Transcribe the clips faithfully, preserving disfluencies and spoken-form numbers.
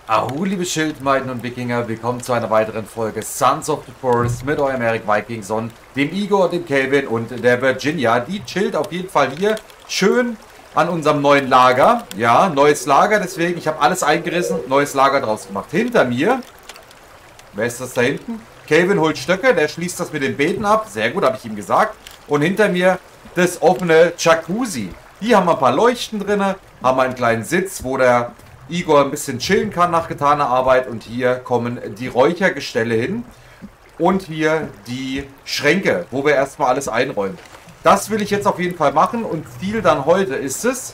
Ahu, liebe Schildmeiden und Wikinger, willkommen zu einer weiteren Folge Sons of the Forest mit eurem Eric Vikingson, dem Igor, dem Kelvin und der Virginia. Die chillt auf jeden Fall hier schön an unserem neuen Lager. Ja, neues Lager, deswegen, ich habe alles eingerissen, neues Lager draus gemacht. Hinter mir, wer ist das da hinten? Kelvin holt Stöcke, der schließt das mit den Beeten ab. Sehr gut, habe ich ihm gesagt. Und hinter mir das offene Jacuzzi. Hier haben wir ein paar Leuchten drin, haben einen kleinen Sitz, wo der Igor ein bisschen chillen kann nach getaner Arbeit. Und hier kommen die Räuchergestelle hin. Und hier die Schränke, wo wir erstmal alles einräumen. Das will ich jetzt auf jeden Fall machen. Und Ziel dann heute ist es,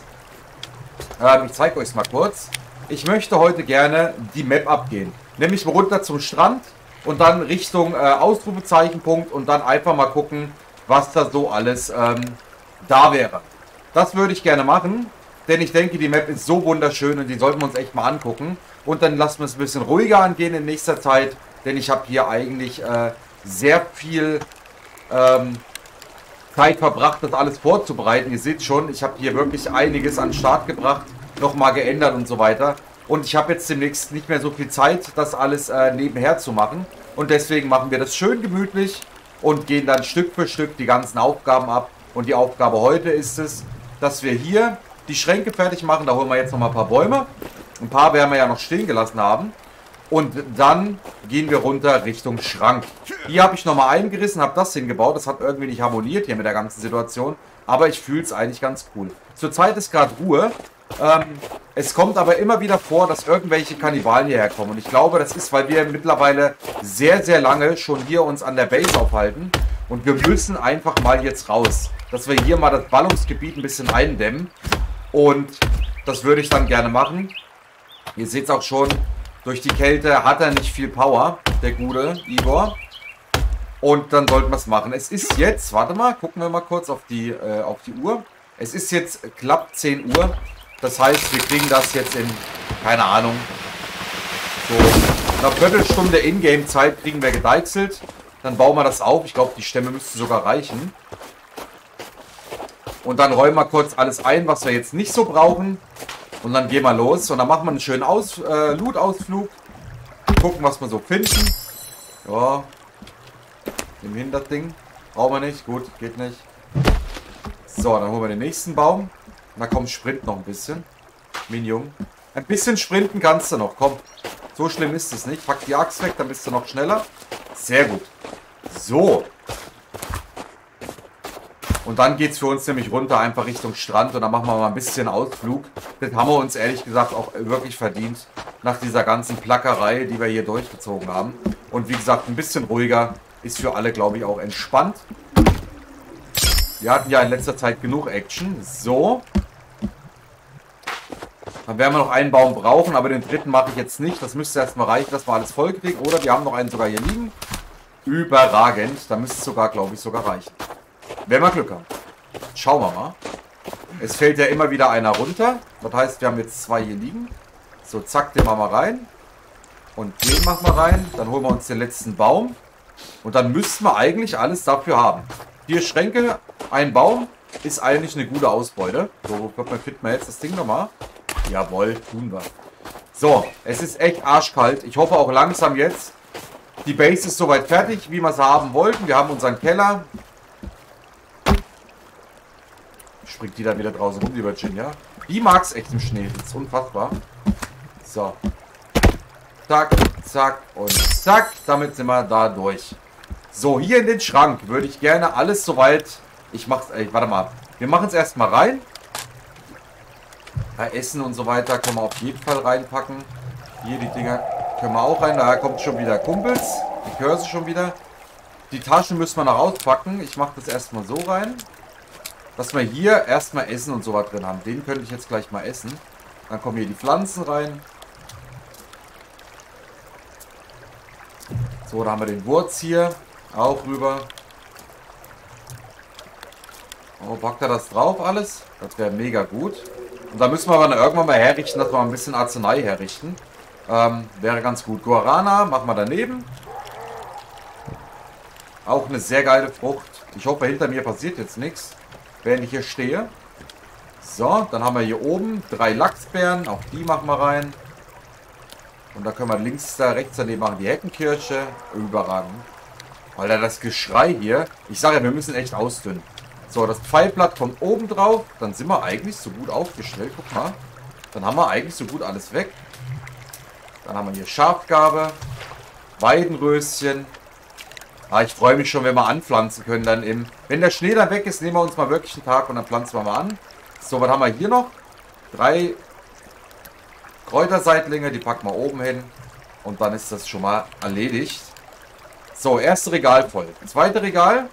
ähm, ich zeige euch es mal kurz. Ich möchte heute gerne die Map abgehen. Nämlich runter zum Strand und dann Richtung äh, Ausrufezeichenpunkt. Und dann einfach mal gucken, was da so alles ähm, da wäre. Das würde ich gerne machen. Denn ich denke, die Map ist so wunderschön und die sollten wir uns echt mal angucken. Und dann lassen wir es ein bisschen ruhiger angehen in nächster Zeit. Denn ich habe hier eigentlich äh, sehr viel ähm, Zeit verbracht, das alles vorzubereiten. Ihr seht schon, ich habe hier wirklich einiges an den Start gebracht, nochmal geändert und so weiter. Und ich habe jetzt demnächst nicht mehr so viel Zeit, das alles äh, nebenher zu machen. Und deswegen machen wir das schön gemütlich und gehen dann Stück für Stück die ganzen Aufgaben ab. Und die Aufgabe heute ist es, dass wir hier die Schränke fertig machen. Da holen wir jetzt noch mal ein paar Bäume. Ein paar werden wir ja noch stehen gelassen haben. Und dann gehen wir runter Richtung Schrank. Hier habe ich nochmal eingerissen, habe das hingebaut. Das hat irgendwie nicht harmoniert hier mit der ganzen Situation. Aber ich fühle es eigentlich ganz cool. Zurzeit ist gerade Ruhe. Ähm, es kommt aber immer wieder vor, dass irgendwelche Kannibalen hierher kommen. Und ich glaube, das ist, weil wir mittlerweile sehr, sehr lange schon hier uns an der Base aufhalten. Und wir müssen einfach mal jetzt raus. Dass wir hier mal das Ballungsgebiet ein bisschen eindämmen. Und das würde ich dann gerne machen. Ihr seht es auch schon, durch die Kälte hat er nicht viel Power, der gute Igor. Und dann sollten wir es machen. Es ist jetzt, warte mal, gucken wir mal kurz auf die, äh, auf die Uhr. Es ist jetzt knapp zehn Uhr. Das heißt, wir kriegen das jetzt in, keine Ahnung, so einer Viertelstunde Ingame-Zeit kriegen wir gedeichselt. Dann bauen wir das auf. Ich glaube, die Stämme müssten sogar reichen. Und dann räumen wir kurz alles ein, was wir jetzt nicht so brauchen. Und dann gehen wir los. Und dann machen wir einen schönen Aus äh, Loot-Ausflug. Gucken, was wir so finden. Ja. Im Hinterding. Brauchen wir nicht. Gut, geht nicht. So, dann holen wir den nächsten Baum. Na komm, sprint noch ein bisschen. Minium. Ein bisschen sprinten kannst du noch. Komm. So schlimm ist es nicht. Pack die Axt weg, dann bist du noch schneller. Sehr gut. So. Und dann geht es für uns nämlich runter, einfach Richtung Strand. Und dann machen wir mal ein bisschen Ausflug. Das haben wir uns ehrlich gesagt auch wirklich verdient. Nach dieser ganzen Plackerei, die wir hier durchgezogen haben. Und wie gesagt, ein bisschen ruhiger ist für alle, glaube ich, auch entspannt. Wir hatten ja in letzter Zeit genug Action. So. Dann werden wir noch einen Baum brauchen, aber den dritten mache ich jetzt nicht. Das müsste erstmal reichen, dass wir alles voll kriegen. Oder wir haben noch einen sogar hier liegen. Überragend. Da müsste es sogar, glaube ich, sogar reichen. Wenn wir Glück haben. Schauen wir mal. Es fällt ja immer wieder einer runter. Das heißt, wir haben jetzt zwei hier liegen. So, zack, den machen wir rein. Und den machen wir rein. Dann holen wir uns den letzten Baum. Und dann müssten wir eigentlich alles dafür haben. Vier Schränke, ein Baum. Ist eigentlich eine gute Ausbeute. So, finden wir jetzt das Ding nochmal. Jawohl, tun wir. So, es ist echt arschkalt. Ich hoffe auch langsam jetzt. Die Base ist soweit fertig, wie wir es haben wollten. Wir haben unseren Keller. Springt die da wieder draußen rum, die Virginia. Die mag es echt im Schnee. Das ist unfassbar. So. Zack, zack und zack. Damit sind wir da durch. So, hier in den Schrank würde ich gerne alles soweit... Ich mach's... Ey, warte mal. Wir machen es erstmal rein. Ja, Essen und so weiter können wir auf jeden Fall reinpacken. Hier die Dinger können wir auch rein. Da kommt schon wieder Kumpels. Ich höre sie schon wieder. Die Taschen müssen wir noch auspacken. Ich mache das erstmal so rein. Dass wir hier erstmal Essen und so was drin haben. Den könnte ich jetzt gleich mal essen. Dann kommen hier die Pflanzen rein. So, da haben wir den Wurz hier. Auch rüber. Oh, packt er das drauf alles? Das wäre mega gut. Und da müssen wir aber dann irgendwann mal herrichten, dass wir mal ein bisschen Arznei herrichten. Ähm, wäre ganz gut. Guarana machen wir daneben. Auch eine sehr geile Frucht. Ich hoffe, hinter mir passiert jetzt nichts, während ich hier stehe. So, dann haben wir hier oben drei Lachsbeeren. Auch die machen wir rein. Und da können wir links, da rechts daneben machen die Heckenkirsche. Überragend. Alter, das Geschrei hier. Ich sage ja, wir müssen echt ausdünnen. So, das Pfeilblatt kommt oben drauf. Dann sind wir eigentlich so gut aufgestellt. Guck mal. Dann haben wir eigentlich so gut alles weg. Dann haben wir hier Schafgabe. Weidenröschen. Ah, ich freue mich schon, wenn wir anpflanzen können dann im... Wenn der Schnee dann weg ist, nehmen wir uns mal wirklich einen Tag und dann pflanzen wir mal an. So, was haben wir hier noch? Drei Kräuterseitlinge, die packen wir oben hin. Und dann ist das schon mal erledigt. So, erste Regal voll. Zweite Regal.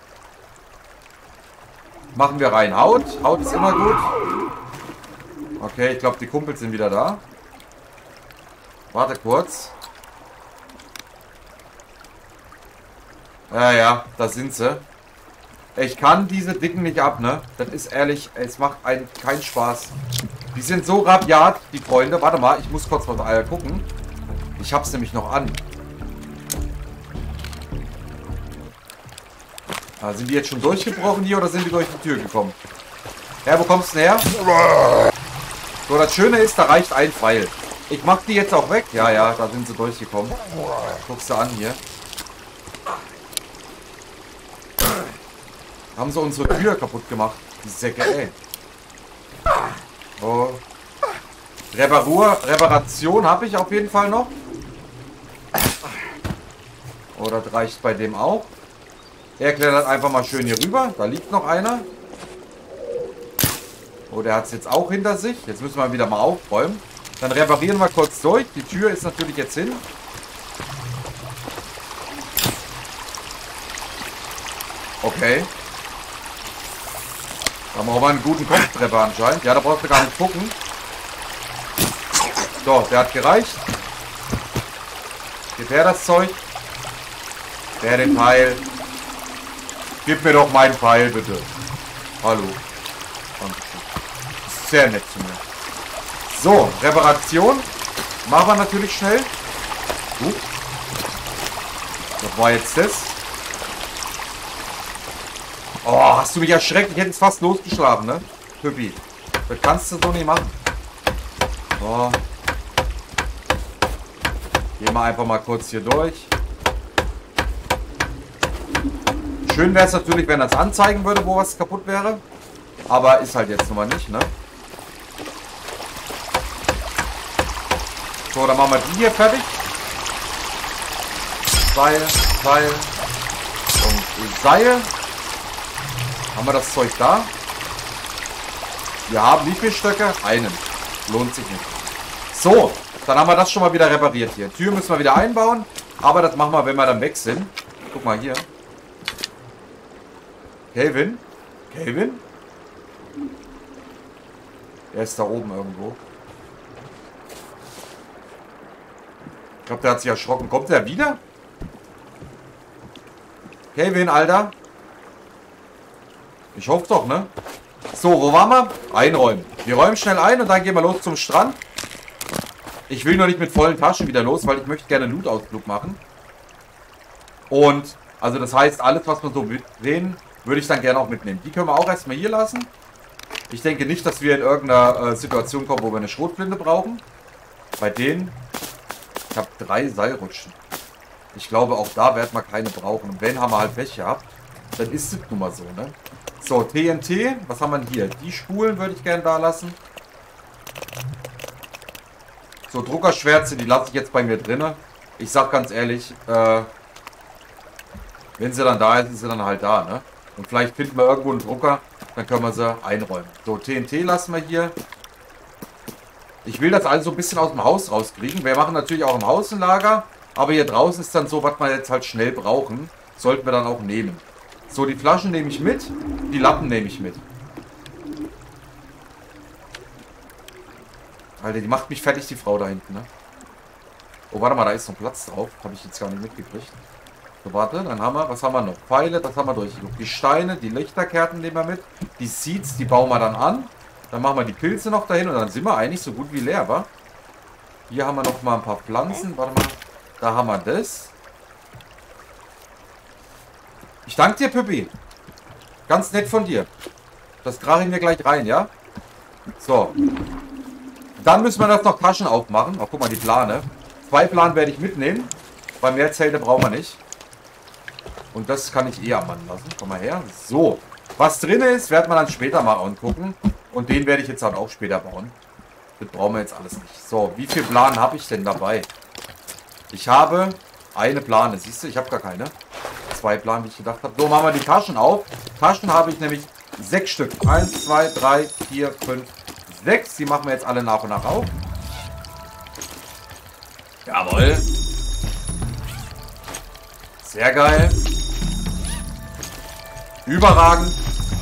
Machen wir rein Haut. Haut ist immer gut. Okay, ich glaube, die Kumpels sind wieder da. Warte kurz. Ja, ja, da sind sie. Ich kann diese Dicken nicht ab, ne? Das ist ehrlich, es macht einen keinen Spaß. Die sind so rabiat, die Freunde. Warte mal, ich muss kurz mal äh, gucken. Ich hab's nämlich noch an. Ah, sind die jetzt schon durchgebrochen hier oder sind die durch die Tür gekommen? Ja, wo kommst du denn her? So, das Schöne ist, da reicht ein Pfeil. Ich mach die jetzt auch weg. Ja, ja, da sind sie durchgekommen. Guckst du an hier. Haben sie unsere Tür kaputt gemacht. Die Säcke, ey. Oh. Reparatur, Reparation habe ich auf jeden Fall noch. Oh, das reicht bei dem auch. Er klettert einfach mal schön hier rüber. Da liegt noch einer. Oh, der hat es jetzt auch hinter sich. Jetzt müssen wir wieder mal aufräumen. Dann reparieren wir kurz durch. Die Tür ist natürlich jetzt hin. Okay. Da brauchen wir einen guten Kopftreffer anscheinend. Ja, da brauchst du gar nicht gucken. So, der hat gereicht. Gib her das Zeug. Der den Pfeil. Gib mir doch meinen Pfeil, bitte. Hallo. Dankeschön. Das ist sehr nett zu mir. So, Reparation. Machen wir natürlich schnell. Gut. Was war jetzt das? Oh, hast du mich erschreckt? Ich hätte es fast losgeschlagen, ne? Püppi. Das kannst du so nicht machen. So. Gehen wir einfach mal kurz hier durch. Schön wäre es natürlich, wenn das anzeigen würde, wo was kaputt wäre. Aber ist halt jetzt nun mal nicht, ne? So, dann machen wir die hier fertig. Seil, Seil und Seil. Haben wir das Zeug da? Wir haben wie viele Stöcke? Einen. Lohnt sich nicht. So, dann haben wir das schon mal wieder repariert hier. Tür müssen wir wieder einbauen. Aber das machen wir, wenn wir dann weg sind. Guck mal hier. Kelvin? Kelvin? Er ist da oben irgendwo. Ich glaube, der hat sich erschrocken. Kommt der wieder? Kelvin, Alter. Ich hoffe doch, ne? So, wo waren wir? Einräumen. Wir räumen schnell ein und dann gehen wir los zum Strand. Ich will nur nicht mit vollen Taschen wieder los, weil ich möchte gerne einen Loot-Ausflug machen. Und, also das heißt, alles, was wir so sehen, würde ich dann gerne auch mitnehmen. Die können wir auch erstmal hier lassen. Ich denke nicht, dass wir in irgendeiner äh, Situation kommen, wo wir eine Schrotflinte brauchen. Bei denen, ich habe drei Seilrutschen. Ich glaube, auch da werden wir keine brauchen. Und wenn, haben wir halt welche gehabt. Dann ist es nun mal so, ne? So, T N T. Was haben wir denn hier? Die Spulen würde ich gerne da lassen. So, Druckerschwärze, die lasse ich jetzt bei mir drinne. Ich sag ganz ehrlich, äh, wenn sie dann da ist, ist sie dann halt da, ne? Und vielleicht finden wir irgendwo einen Drucker, dann können wir sie einräumen. So, T N T lassen wir hier. Ich will das also ein bisschen aus dem Haus rauskriegen. Wir machen natürlich auch im Haus ein Lager. Aber hier draußen ist dann so, was wir jetzt halt schnell brauchen, sollten wir dann auch nehmen. So, die Flaschen nehme ich mit. Die Lappen nehme ich mit. Alter, die macht mich fertig, die Frau da hinten, ne? Oh, warte mal, da ist noch Platz drauf. Habe ich jetzt gar nicht mitgekriegt. So, warte, dann haben wir, was haben wir noch? Pfeile, das haben wir durchgeguckt. Die Steine, die Lichterkerzen nehmen wir mit. Die Seeds, die bauen wir dann an. Dann machen wir die Pilze noch dahin und dann sind wir eigentlich so gut wie leer, wa? Hier haben wir noch mal ein paar Pflanzen. Warte mal, da haben wir das. Ich danke dir, Püppi. Ganz nett von dir. Das trage ich mir gleich rein, ja? So. Dann müssen wir das noch Taschen aufmachen. Oh, guck mal, die Plane. Zwei Plan werde ich mitnehmen. Bei mehr Zelte brauchen wir nicht. Und das kann ich eh am Mann lassen. Komm mal her. So. Was drin ist, wird man dann später mal angucken. Und den werde ich jetzt halt auch später bauen. Das brauchen wir jetzt alles nicht. So, wie viel Plan habe ich denn dabei? Ich habe eine Plane. Siehst du, ich habe gar keine. Zwei Plan, wie ich gedacht habe. So, machen wir die Taschen auf. Taschen habe ich nämlich sechs Stück. Eins, zwei, drei, vier, fünf, sechs. Die machen wir jetzt alle nach und nach auf. Jawohl. Sehr geil. Überragend.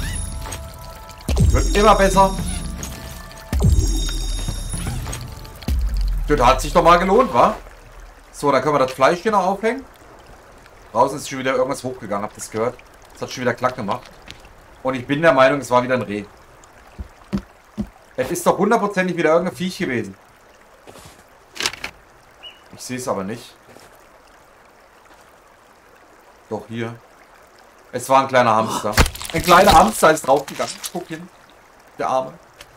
Wird immer besser. Das hat sich doch mal gelohnt, wa? So, dann können wir das Fleisch hier noch aufhängen. Draußen ist schon wieder irgendwas hochgegangen, habt ihr das gehört? Das hat schon wieder Klack gemacht. Und ich bin der Meinung, es war wieder ein Reh. Es ist doch hundertprozentig wieder irgendein Viech gewesen. Ich sehe es aber nicht. Doch, hier. Es war ein kleiner Hamster. Ein kleiner Hamster ist draufgegangen. Guck hin. Der Arme.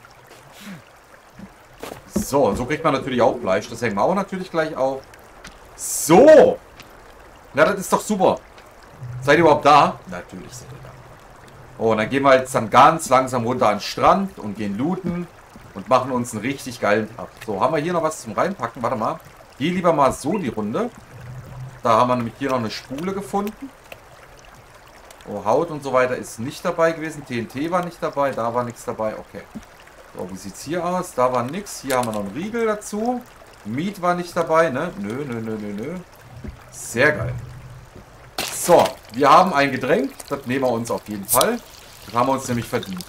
So, und so kriegt man natürlich auch Fleisch. Das hängen wir auch natürlich gleich auf. So. Na, das ist doch super. Seid ihr überhaupt da? Natürlich seid ihr da. Oh, und dann gehen wir jetzt dann ganz langsam runter an den Strand und gehen looten und machen uns einen richtig geilen Tag. So, haben wir hier noch was zum Reinpacken? Warte mal. Geh lieber mal so die Runde. Da haben wir nämlich hier noch eine Spule gefunden. Oh, Haut und so weiter ist nicht dabei gewesen. T N T war nicht dabei. Da war nichts dabei. Okay. So, wie sieht es hier aus? Da war nichts. Hier haben wir noch einen Riegel dazu. Meat war nicht dabei, ne? Nö, nö, nö, nö, nö. Sehr geil. So, wir haben ein Getränk. Das nehmen wir uns auf jeden Fall. Das haben wir uns nämlich verdient.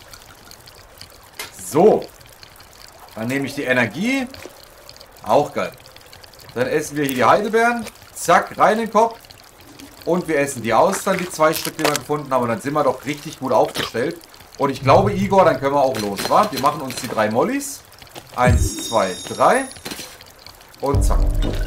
So. Dann nehme ich die Energie. Auch geil. Dann essen wir hier die Heidelbeeren. Zack, rein in den Kopf. Und wir essen die Austern, die zwei Stück, die wir gefunden haben. Und dann sind wir doch richtig gut aufgestellt. Und ich glaube, Igor, dann können wir auch los, wa? Wir machen uns die drei Mollys. Eins, zwei, drei. Und zack.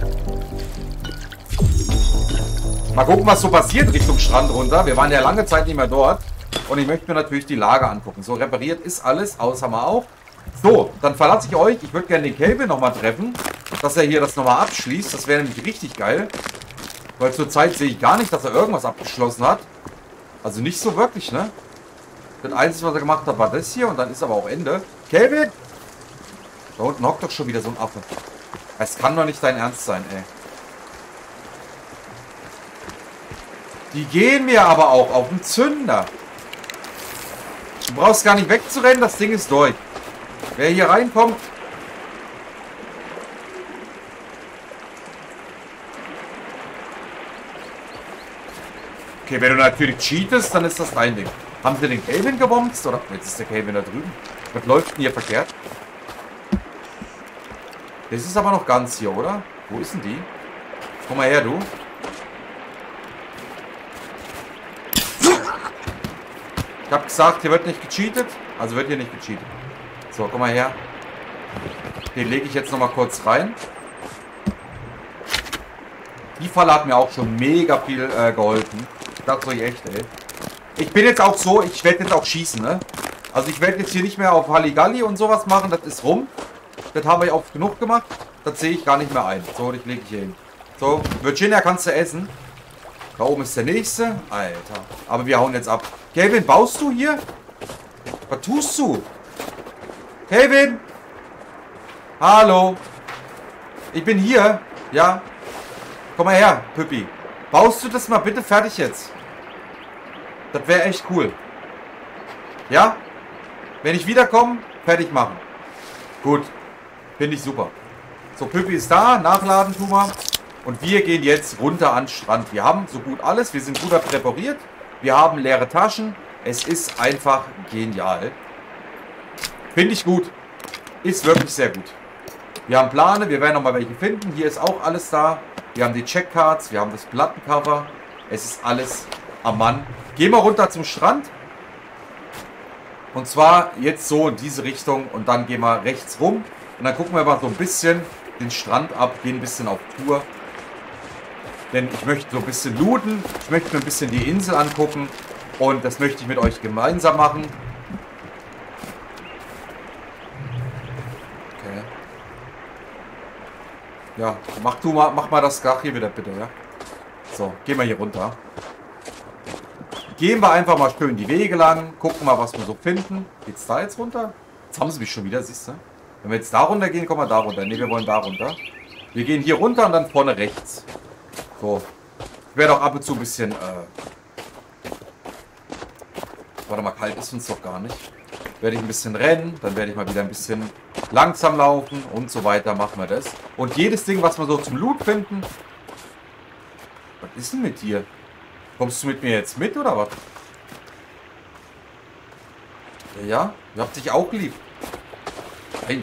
Mal gucken, was so passiert Richtung Strand runter. Wir waren ja lange Zeit nicht mehr dort. Und ich möchte mir natürlich die Lage angucken. So, repariert ist alles, außer haben wir auch. So, dann verlasse ich euch. Ich würde gerne den Kelvin nochmal treffen, dass er hier das nochmal abschließt. Das wäre nämlich richtig geil. Weil zurzeit sehe ich gar nicht, dass er irgendwas abgeschlossen hat. Also nicht so wirklich, ne? Das Einzige, was er gemacht hat, war das hier. Und dann ist aber auch Ende. Kelvin! Da unten hockt doch schon wieder so ein Affe. Es kann doch nicht dein Ernst sein, ey. Die gehen mir aber auch auf den Zünder. Du brauchst gar nicht wegzurennen, das Ding ist durch. Wer hier reinkommt... Okay, wenn du natürlich cheatest, dann ist das dein Ding. Haben sie den Kelvin gebombt? Oder? Jetzt ist der Kelvin da drüben. Was läuft denn hier verkehrt? Das ist aber noch ganz hier, oder? Wo ist denn die? Komm mal her, du. Ich habe gesagt, hier wird nicht gecheatet. Also wird hier nicht gecheatet. So, komm mal her. Den lege ich jetzt noch mal kurz rein. Die Falle hat mir auch schon mega viel äh, geholfen. Das soll ich echt, ey. Ich bin jetzt auch so, ich werde jetzt auch schießen, ne? Also ich werde jetzt hier nicht mehr auf Halligalli und sowas machen. Das ist rum. Das habe ich oft genug gemacht. Das sehe ich gar nicht mehr ein. So, das lege ich hier hin. So, Virginia kannst du essen. Da oben ist der nächste. Alter. Aber wir hauen jetzt ab. Kelvin, baust du hier? Was tust du? Kelvin? Hallo? Ich bin hier. Ja? Komm mal her, Püppi. Baust du das mal bitte fertig jetzt? Das wäre echt cool. Ja? Wenn ich wiederkomme, fertig machen. Gut. Finde ich super. So, Püppi ist da. Nachladen, tu mal. Und wir gehen jetzt runter an den Strand. Wir haben so gut alles. Wir sind gut präpariert. Wir haben leere Taschen. Es ist einfach genial. Finde ich gut. Ist wirklich sehr gut. Wir haben Plane. Wir werden nochmal welche finden. Hier ist auch alles da. Wir haben die Checkcards. Wir haben das Plattencover. Es ist alles am Mann. Gehen wir runter zum Strand. Und zwar jetzt so in diese Richtung. Und dann gehen wir rechts rum. Und dann gucken wir mal so ein bisschen den Strand ab. Gehen ein bisschen auf Tour. Denn ich möchte so ein bisschen looten. Ich möchte mir ein bisschen die Insel angucken. Und das möchte ich mit euch gemeinsam machen. Okay. Ja, mach du mal, mach mal das Dach hier wieder bitte, ja. So, gehen wir hier runter. Gehen wir einfach mal schön die Wege lang, gucken mal, was wir so finden. Geht's da jetzt runter? Jetzt haben sie mich schon wieder, siehst du? Wenn wir jetzt da runter gehen, kommen wir da runter. Ne, wir wollen da runter. Wir gehen hier runter und dann vorne rechts. So. Ich werde auch ab und zu ein bisschen, äh... Warte mal, kalt ist uns doch gar nicht. Werde ich ein bisschen rennen, dann werde ich mal wieder ein bisschen langsam laufen und so weiter, machen wir das. Und jedes Ding, was wir so zum Loot finden... Was ist denn mit dir? Kommst du mit mir jetzt mit, oder was? Ja, ja, ihr habt dich auch lieb. Nein.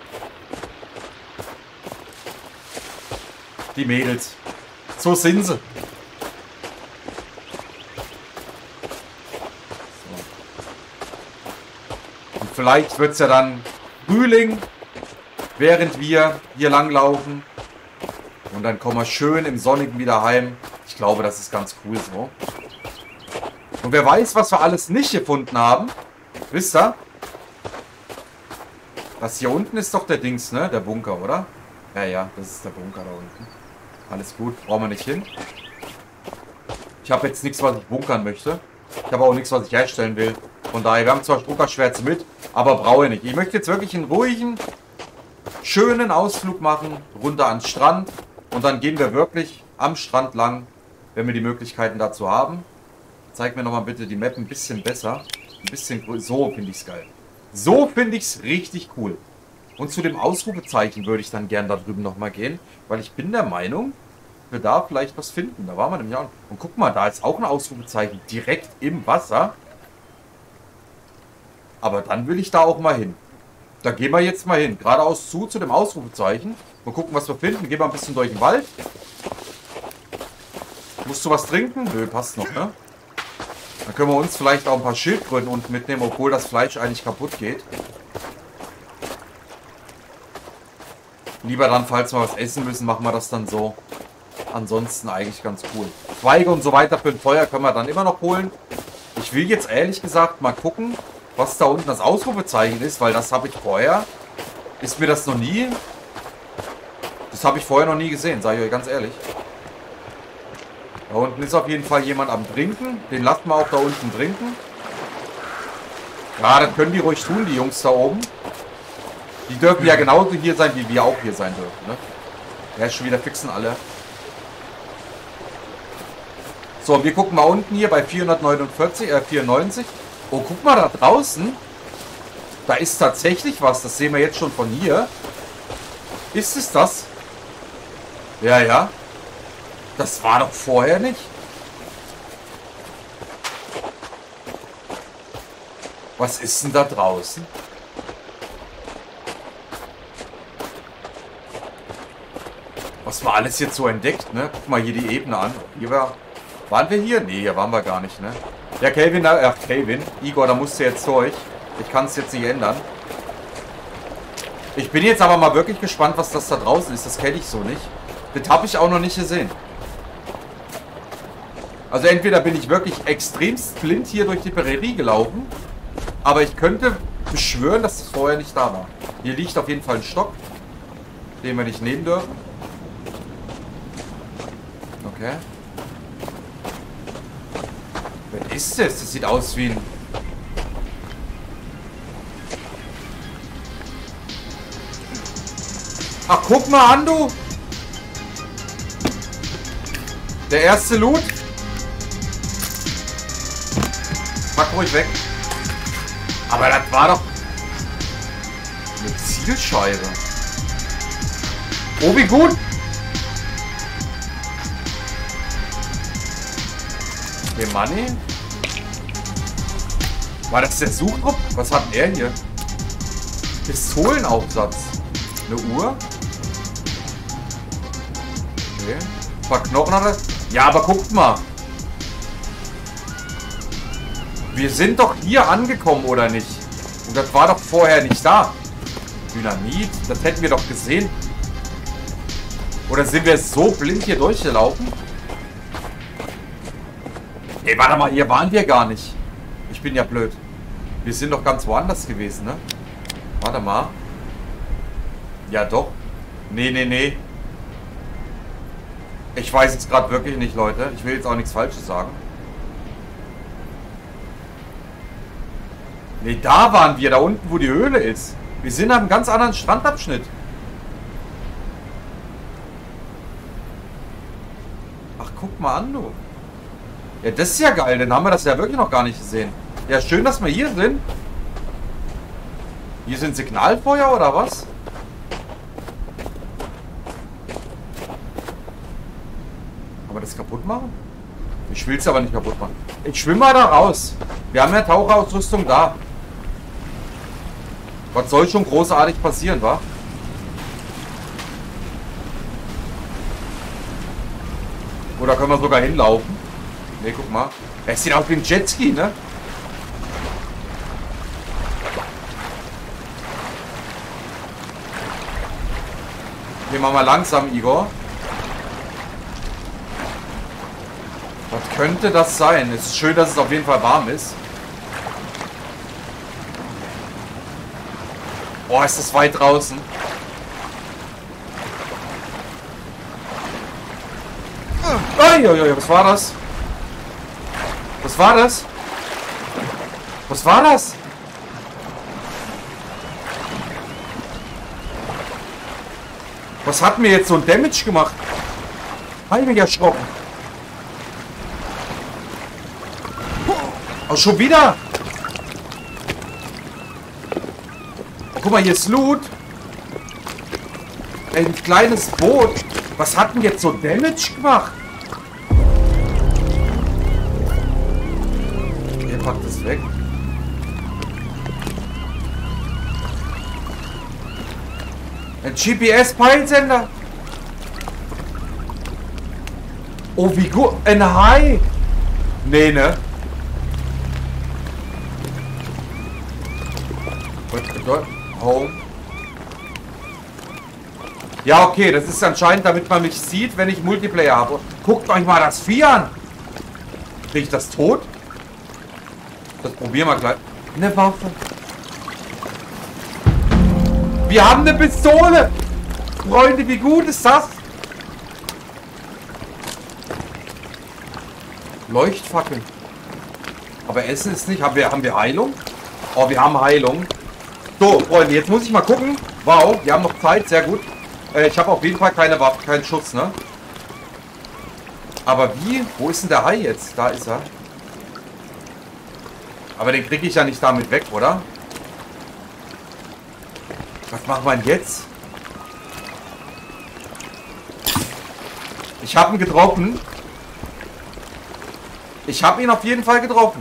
Die Mädels. So sind sie. So. Und vielleicht wird es ja dann Frühling, während wir hier langlaufen. Und dann kommen wir schön im Sonnigen wieder heim. Ich glaube, das ist ganz cool so. Und wer weiß, was wir alles nicht gefunden haben. Wisst ihr? Das hier unten ist doch der Dings, ne? Der Bunker, oder? Ja, ja, das ist der Bunker da unten. Alles gut, brauchen wir nicht hin. Ich habe jetzt nichts, was ich bunkern möchte. Ich habe auch nichts, was ich herstellen will. Von daher, wir haben zwar Druckerschwärze mit, aber brauche ich nicht. Ich möchte jetzt wirklich einen ruhigen, schönen Ausflug machen, runter ans Strand. Und dann gehen wir wirklich am Strand lang, wenn wir die Möglichkeiten dazu haben. Zeig mir nochmal bitte die Map ein bisschen besser. Ein bisschen größer. So finde ich es geil. So finde ich es richtig cool. Und zu dem Ausrufezeichen würde ich dann gern da drüben nochmal gehen. Weil ich bin der Meinung, wir da vielleicht was finden. Da waren wir nämlich auch. Und guck mal, da ist auch ein Ausrufezeichen. Direkt im Wasser. Aber dann will ich da auch mal hin. Da gehen wir jetzt mal hin. Geradeaus zu, zu dem Ausrufezeichen. Mal gucken, was wir finden. Gehen wir ein bisschen durch den Wald. Musst du was trinken? Nö, passt noch, ne? Dann können wir uns vielleicht auch ein paar Schildkröten unten mitnehmen, obwohl das Fleisch eigentlich kaputt geht. Lieber dann, falls wir was essen müssen, machen wir das dann so. Ansonsten eigentlich ganz cool. Zweige und so weiter für ein Feuer können wir dann immer noch holen. Ich will jetzt ehrlich gesagt mal gucken, was da unten das Ausrufezeichen ist, weil das habe ich vorher, ist mir das noch nie, das habe ich vorher noch nie gesehen, sage ich euch ganz ehrlich. Da unten ist auf jeden Fall jemand am Trinken, den lassen wir auch da unten trinken. Ja, das können die ruhig tun, die Jungs da oben. Die dürfen ja genauso hier sein, wie wir auch hier sein dürfen, ne? Der ist schon wieder fixen alle. So, wir gucken mal unten hier bei vierhundertneunundvierzig, äh, vierundneunzig. Oh, guck mal da draußen. Da ist tatsächlich was. Das sehen wir jetzt schon von hier. Ist es das? Ja, ja. Das war doch vorher nicht. Was ist denn da draußen? Was war alles jetzt so entdeckt, ne? Guck mal hier die Ebene an. Hier war... Waren wir hier? Nee, hier waren wir gar nicht, ne? Ja, Kelvin, ach, Kelvin. Igor, da musst du jetzt durch. Ich kann es jetzt nicht ändern. Ich bin jetzt aber mal wirklich gespannt, was das da draußen ist. Das kenne ich so nicht. Das habe ich auch noch nicht gesehen. Also entweder bin ich wirklich extremst blind hier durch die Prärie gelaufen, aber ich könnte beschwören, dass das vorher nicht da war. Hier liegt auf jeden Fall ein Stock, den wir nicht nehmen dürfen. Okay. Wer ist das? Das sieht aus wie ein... Ach, guck mal an, du! Der erste Loot. Pack ruhig weg. Aber das war doch eine Zielscheibe. Oh, wie gut! Okay, Money. War das der Suchtrupp? Was hat denn er hier? Pistolenaufsatz. Eine Uhr? Okay. Ein paar Knochen hat er. Ja, aber guckt mal. Wir sind doch hier angekommen, oder nicht? Und das war doch vorher nicht da. Dynamit, das hätten wir doch gesehen. Oder sind wir so blind hier durchgelaufen? Ey, warte mal, hier waren wir gar nicht. Ich bin ja blöd. Wir sind doch ganz woanders gewesen, ne? Warte mal. Ja, doch. Nee, nee, nee. Ich weiß jetzt gerade wirklich nicht, Leute. Ich will jetzt auch nichts Falsches sagen. Ne, da waren wir. Da unten, wo die Höhle ist. Wir sind an einem ganz anderen Strandabschnitt. Ach, guck mal an, du. Ja, das ist ja geil. Dann haben wir das ja wirklich noch gar nicht gesehen. Ja, schön, dass wir hier sind. Hier sind Signalfeuer oder was? Aber das kaputt machen? Ich will es aber nicht kaputt machen. Ich schwimme mal da raus. Wir haben ja Taucherausrüstung da. Was soll schon großartig passieren, wa? Oder können wir sogar hinlaufen? Ne, guck mal. Es sieht aus wie ein Jetski, ne? Gehen wir mal langsam, Igor. Was könnte das sein? Es ist schön, dass es auf jeden Fall warm ist. Boah, ist das weit draußen. Uiuiui, was war das? Was war das? Was war das? Was hat mir jetzt so ein Damage gemacht? Hab ich mich erschrocken. Oh, schon wieder? Oh, guck mal, hier ist Loot. Ein kleines Boot. Was hat denn jetzt so Damage gemacht? Er packt es weg. Ein G P S-Peilsender. Oh, wie gut. Ein Hai. Nee, ne? Home. Ja, okay, das ist anscheinend, damit man mich sieht, wenn ich Multiplayer habe. Guckt euch mal das Vieh an. Krieg ich das tot? Das probieren wir gleich. Eine Waffe. Wir haben eine Pistole. Freunde, wie gut ist das? Leuchtfackel. Aber Essen ist nicht. Haben wir, haben wir Heilung? Oh, wir haben Heilung. So, Freunde, jetzt muss ich mal gucken. Wow, wir haben noch Zeit, sehr gut. Äh, ich habe auf jeden Fall keine Waffe, keinen Schutz, ne? Aber wie? Wo ist denn der Hai jetzt? Da ist er. Aber den kriege ich ja nicht damit weg, oder? Was machen wir denn jetzt? Ich habe ihn getroffen. Ich habe ihn auf jeden Fall getroffen.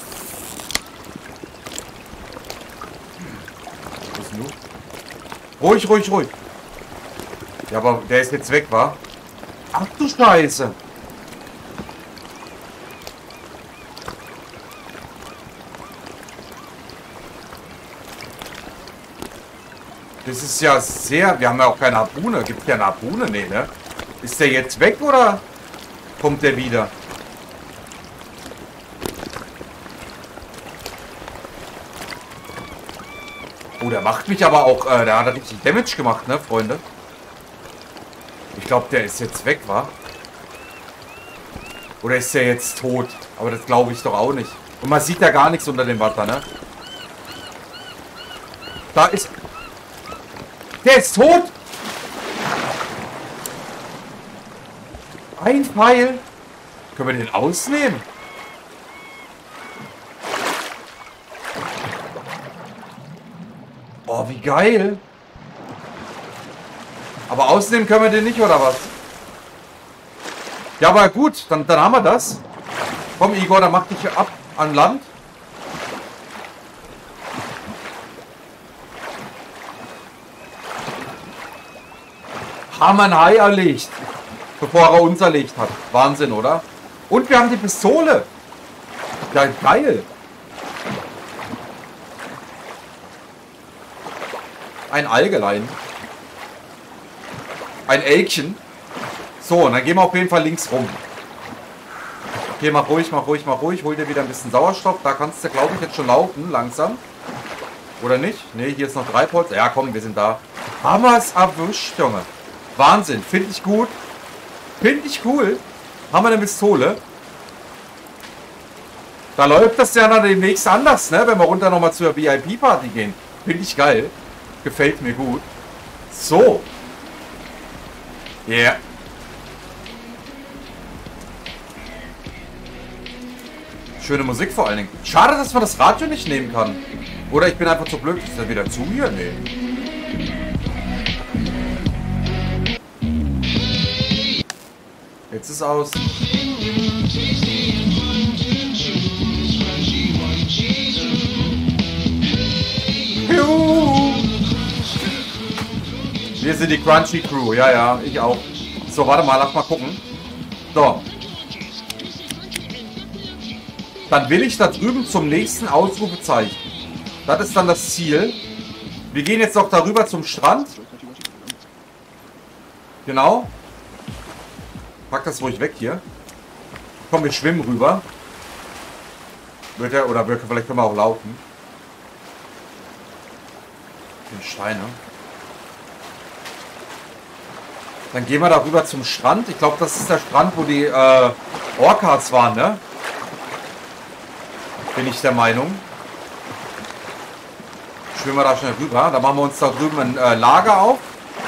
Ruhig, ruhig, ruhig. Ja, aber der ist jetzt weg, wa? Ach du Scheiße. Das ist ja sehr... Wir haben ja auch keine Harpune. Gibt es ja eine Harpune? Nee, ne? Ist der jetzt weg oder kommt der wieder? Oh, der macht mich aber auch... Äh, der hat richtig Damage gemacht, ne, Freunde? Ich glaube, der ist jetzt weg, wa? Oder ist der jetzt tot? Aber das glaube ich doch auch nicht. Und man sieht ja gar nichts unter dem Wasser, ne? Da ist... Der ist tot! Ein Pfeil. Können wir den ausnehmen? Oh, wie geil. Aber ausnehmen können wir den nicht, oder was? Ja, aber gut, dann, dann haben wir das. Komm, Igor, dann mach dich ab an Land. Haben wir ein Hai erlegt, bevor er uns erlegt hat. Wahnsinn, oder? Und wir haben die Pistole. Ja, geil. Ein Algelein. Ein Elkchen. So, und dann gehen wir auf jeden Fall links rum. Okay, mach ruhig, mach ruhig, mach ruhig. Hol dir wieder ein bisschen Sauerstoff. Da kannst du, glaube ich, jetzt schon laufen, langsam. Oder nicht? Ne, hier ist noch Treibholz. Ja, komm, wir sind da. Haben wir es erwischt, Junge. Wahnsinn, finde ich gut. Finde ich cool. Haben wir eine Pistole. Da läuft das ja dann demnächst anders, ne? Wenn wir runter nochmal zur V I P-Party gehen. Finde ich geil. Gefällt mir gut. So. Yeah. Schöne Musik vor allen Dingen. Schade, dass man das Radio nicht nehmen kann. Oder ich bin einfach zu blöd. Ist er wieder zu hier? Nee. Jetzt ist aus. Wir sind die Crunchy Crew. Ja, ja, ich auch. So, warte mal, lass mal gucken. So. Dann will ich da drüben zum nächsten Ausrufezeichen. Das ist dann das Ziel. Wir gehen jetzt noch darüber zum Strand. Genau. Pack das ruhig weg hier. Komm, wir schwimmen rüber. Wird er, oder wir, vielleicht können wir auch laufen. Die Steine. Dann gehen wir darüber zum Strand. Ich glaube, das ist der Strand, wo die äh, Orcas waren, ne? Bin ich der Meinung. Schwimmen wir da schnell rüber. Da machen wir uns da drüben ein äh, Lager auf.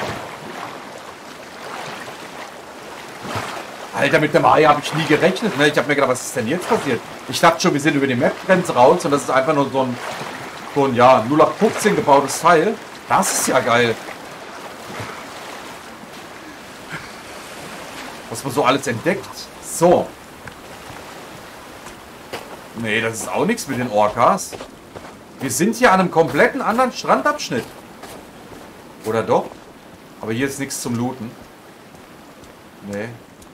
Alter, mit dem Ei habe ich nie gerechnet. Ne? Ich habe mir gedacht, was ist denn jetzt passiert? Ich dachte schon, wir sind über die Map-Grenze raus und das ist einfach nur so ein, so ein ja, null acht fünfzehn gebautes Teil. Das ist ja geil. Was man so alles entdeckt. So. Nee, das ist auch nichts mit den Orcas. Wir sind hier an einem kompletten anderen Strandabschnitt. Oder doch? Aber hier ist nichts zum Looten. Nee.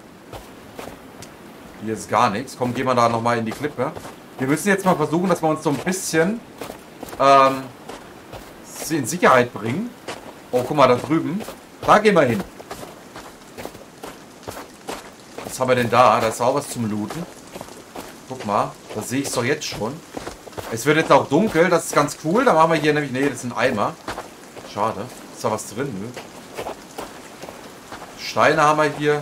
Hier ist gar nichts. Komm, gehen wir da nochmal in die Klippe. Wir müssen jetzt mal versuchen, dass wir uns so ein bisschen ähm, in Sicherheit bringen. Oh, guck mal, da drüben. Da gehen wir hin. Was haben wir denn da? Da ist auch was zum Looten. Guck mal, das sehe ich doch jetzt schon. Es wird jetzt auch dunkel, das ist ganz cool. Da machen wir hier nämlich... Nee, das sind Eimer. Schade. Ist da was drin? Nö. Steine haben wir hier.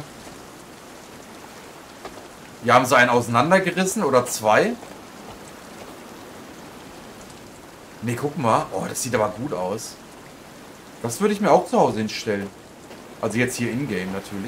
Hier haben sie einen auseinandergerissen oder zwei. Ne, guck mal. Oh, das sieht aber gut aus. Das würde ich mir auch zu Hause hinstellen. Also jetzt hier in-game natürlich.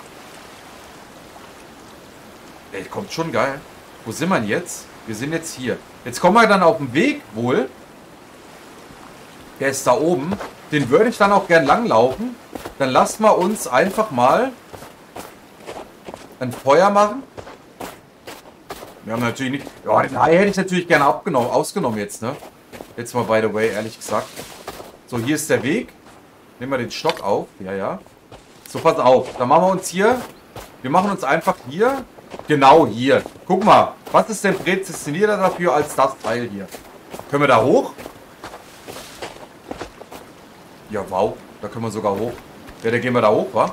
Ey, kommt schon geil. Wo sind wir denn jetzt? Wir sind jetzt hier. Jetzt kommen wir dann auf den Weg wohl. Der ist da oben. Den würde ich dann auch gern langlaufen. Dann lassen wir uns einfach mal ein Feuer machen. Wir haben natürlich nicht... Ja, den Hai hätte ich natürlich gerne abgenommen, ausgenommen jetzt, ne? Jetzt mal, by the way, ehrlich gesagt. So, hier ist der Weg. Nehmen wir den Stock auf. Ja, ja. So, pass auf. Dann machen wir uns hier... Wir machen uns einfach hier... Genau hier. Guck mal. Was ist denn prädestinierter dafür als das Teil hier? Können wir da hoch? Ja, wow. Da können wir sogar hoch. Ja, dann gehen wir da hoch, wa?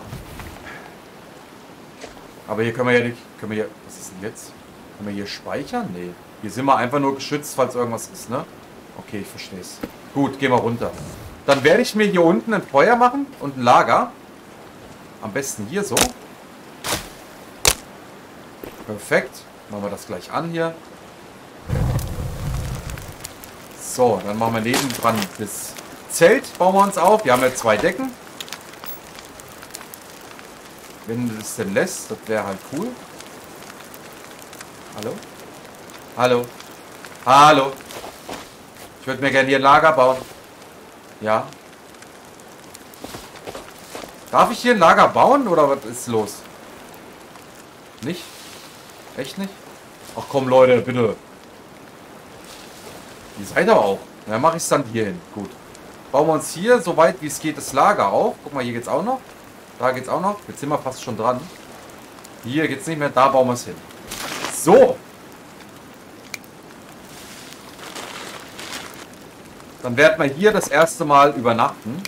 Aber hier können wir ja nicht... Können wir hier... Was ist denn jetzt? Können wir hier speichern? Nee. Hier sind wir einfach nur geschützt, falls irgendwas ist, ne? Okay, ich verstehe es. Gut, gehen wir runter. Dann werde ich mir hier unten ein Feuer machen und ein Lager. Am besten hier so. Perfekt. Machen wir das gleich an hier. So, dann machen wir nebendran das Zelt. Bauen wir uns auf. Wir haben ja zwei Decken. Wenn es denn lässt, das wäre halt cool. Hallo? Hallo? Hallo? Ich würde mir gerne hier ein Lager bauen. Ja. Darf ich hier ein Lager bauen oder was ist los? Nicht? Echt nicht? Ach komm Leute, bitte. Ihr seid aber auch. Dann mache ich es dann hier hin. Gut. Bauen wir uns hier, so weit wie es geht, das Lager auf. Guck mal, hier geht's auch noch. Da geht's auch noch. Jetzt sind wir fast schon dran. Hier geht's nicht mehr. Da bauen wir es hin. So. Dann werden wir hier das erste Mal übernachten.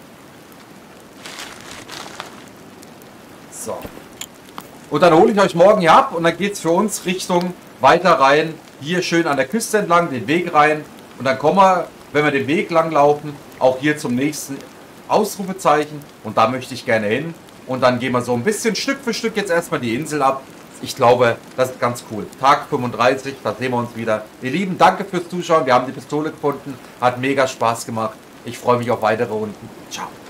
So. Und dann hole ich euch morgen hier ab und dann geht es für uns Richtung weiter rein. Hier schön an der Küste entlang, den Weg rein. Und dann kommen wir, wenn wir den Weg lang laufen, auch hier zum nächsten Ausrufezeichen. Und da möchte ich gerne hin. Und dann gehen wir so ein bisschen Stück für Stück jetzt erstmal die Insel ab. Ich glaube, das ist ganz cool. Tag fünfunddreißig, da sehen wir uns wieder. Ihr Lieben, danke fürs Zuschauen. Wir haben die Pistole gefunden. Hat mega Spaß gemacht. Ich freue mich auf weitere Runden. Ciao.